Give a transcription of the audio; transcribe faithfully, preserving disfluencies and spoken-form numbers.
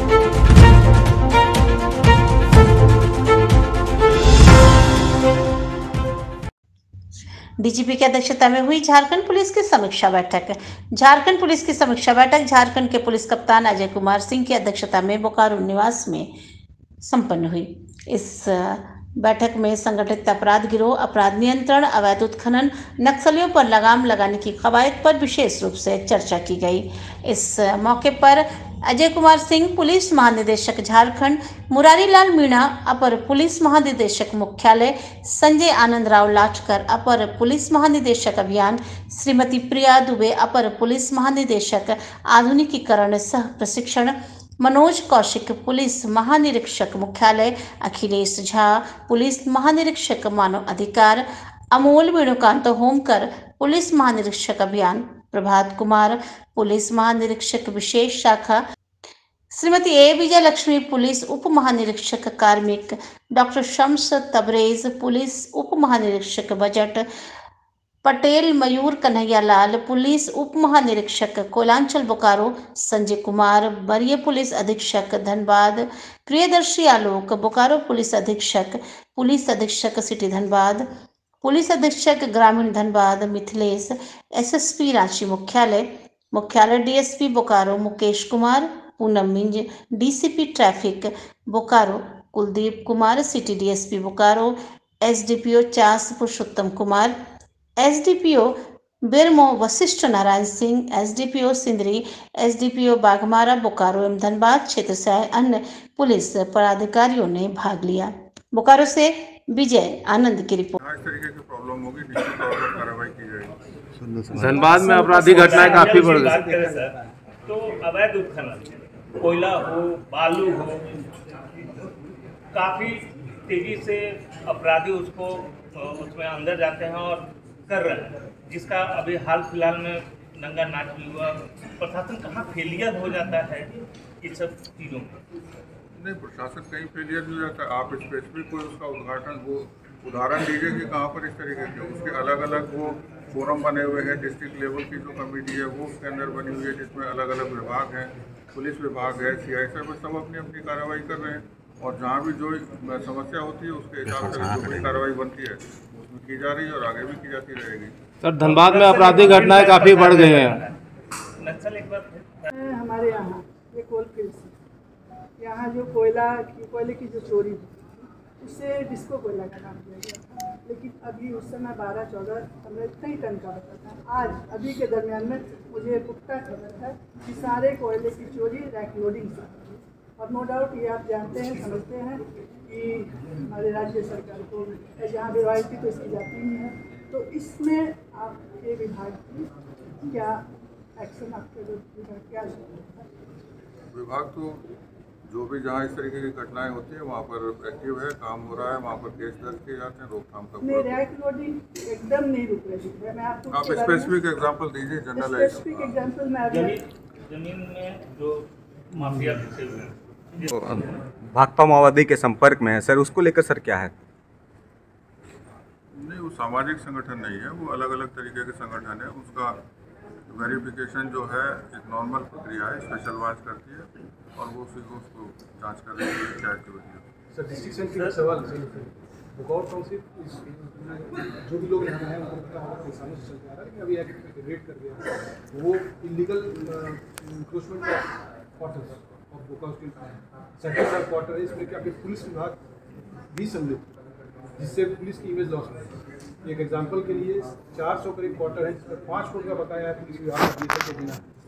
DGP की अध्यक्षता में हुई झारखंड पुलिस की समीक्षा बैठक। झारखंड पुलिस की समीक्षा बैठक झारखंड के पुलिस कप्तान अजय कुमार सिंह की अध्यक्षता में बोकारो निवास में संपन्न हुई। इस बैठक में संगठित अपराध गिरोह, अपराध नियंत्रण, अवैध उत्खनन, नक्सलियों पर लगाम लगाने की कवायद पर विशेष रूप से चर्चा की गई। इस मौके पर अजय कुमार सिंह, पुलिस महानिदेशक झारखंड, मुरारी लाल मीणा, अपर पुलिस महानिदेशक मुख्यालय, संजय आनंद राव लाचकर, अपर पुलिस महानिदेशक अभियान, श्रीमती प्रिया दुबे, अपर पुलिस महानिदेशक आधुनिकीकरण सह प्रशिक्षण, मनोज कौशिक, पुलिस महानिरीक्षक मुख्यालय, अखिलेश झा, पुलिस महानिरीक्षक मानव अधिकार, अमोल वेणुकांत होमकर, पुलिस महानिरीक्षक अभियान, प्रभात कुमार, पुलिस महानिरीक्षक विशेष शाखा, श्रीमती ए विजय लक्ष्मी, पुलिस उप महानिरीक्षक कार्मिक, डॉक्टर शम्स तबरेज, पुलिस उप महानिरीक्षक बजट, पटेल मयूर कन्हैया लाल, पुलिस उप महानिरीक्षक कोलांचल बोकारो, संजय कुमार, वरीय पुलिस अधीक्षक धनबाद, प्रियदर्शी आलोक, बोकारो पुलिस अधीक्षक, पुलिस अधीक्षक सिटी धनबाद, पुलिस अधीक्षक ग्रामीण धनबाद मिथिलेश, एसएसपी रांची मुख्यालय, मुख्यालय DSP Bokaro Mukesh Kumar, Poonam Minz, DCP traffic Bokaro Kuldeep Kumar, city DSP Bokaro, SDPO Chas Purushottam Kumar, SDPO Bermo Vashishtha Narayan Singh, SDPO Sindri, SDPO Baghmara Bokaro एवं धनबाद क्षेत्र से आए अन्य पुलिस पदाधिकारियों ने भाग लिया। बोकारो से विजय आनंद की रिपोर्ट। इस तरीके की प्रॉब्लम होगी, निश्चित तौर पर कार्रवाई की जाएगी। धनबाद में आपराधिक घटनाएं काफी बढ़ गई, तो अवैध उत्खनन, कोयला हो, बालू हो, काफी तेजी से अपराधी उसको उसमें अंदर जाते हैं और कर रहे हैं, जिसका अभी हाल फिलहाल में नंगा नाच भी हुआ। प्रशासन कहाँ फेलियर हो जाता है इन सब चीज़ों में? नहीं, प्रशासन कहीं फेलियर नहीं हो जाता। आप स्पेसिफिक कोई उसका उद्घाटन वो उदाहरण दीजिए कि कहाँ पर इस तरीके के उसके अलग अलग वो फोरम बने हुए हैं। डिस्ट्रिक्ट लेवल की जो कमेटी है वो उसके अंदर बनी हुई है, जिसमें अलग अलग विभाग हैं, पुलिस विभाग है, सी आई एस एफ, सब अपनी अपनी कार्रवाई कर रहे हैं और जहाँ भी जो समस्या होती है उसके हिसाब से जो भी कार्रवाई बनती है उसमें की जा रही है और आगे भी की जाती रहेगी। सर, धनबाद में आपराधिक घटनाएं काफी बढ़ गई हैं। नक्सल एक बार हमारे यहाँ ये कोलफील्ड यहाँ जो कोयला की कोयले की जो चोरी उससे डिस्को कोयला का काम किया गया था, लेकिन अभी उस समय बारह चौदह पंद्रह कई टन का होता था। आज अभी के दरमियान में मुझे पुख्ता खबर है कि सारे कोयले की चोरी रैक लोडिंग से, और नो डाउट ये आप जानते हैं, समझते हैं कि हमारे राज्य सरकार को जहाँ भी रॉयल्टी तो इसकी जाती ही है, तो इसमें आपके विभाग की क्या एक्शन, आपके विभाग क्या विभाग तो जो भी जहाँ इस तरीके की घटनाएं होती है वहाँ पर एक्टिव है, काम हो रहा है, वहाँ पर केस दर्ज किए जाते हैं, रोकथाम का नहीं, रैक लोडिंग एकदम नहीं रुक रही है। मैं आपको आप स्पेसिफिक एग्जांपल दीजिए, जनरल स्पेसिफिक एग्जांपल में जमीन में जो माफिया घुसे हुए हैं, भाकपा माओवादी के संपर्क में है सर, उसको लेकर सर क्या है? नहीं, वो सामाजिक संगठन नहीं है, वो अलग अलग तरीके के संगठन है। उसका वेरिफिकेशन जो है एक नॉर्मल प्रक्रिया है, स्पेशल ब्रांच करती है और वो उसी को उसको जांच कर रही है क्या एक्टिविटी है। सर, डिस्ट्रिक्ट का सवाल बोकारो टाउनशिप जो भी लोग यहाँ हैं उनका हमारा किसानों से चलता आ रहा है, लेकिन अभी एक रेड कर दिया वो illegal encroachment of quarters of Bokaro central सब क्वार्टर है, इसमें क्या पुलिस विभाग भी सम्मिलित, जिससे पुलिस की इमेज लॉस है। एक एग्जांपल के लिए चार सौ करीब क्वार्टर है जिसमें पाँच फुट का बकाया है पुलिस विभाग के बिना।